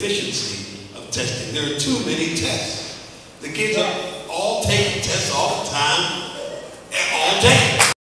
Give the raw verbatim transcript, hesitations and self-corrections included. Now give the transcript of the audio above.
efficiency of testing. There are too many tests. The kids are all taking tests all the time, and all day.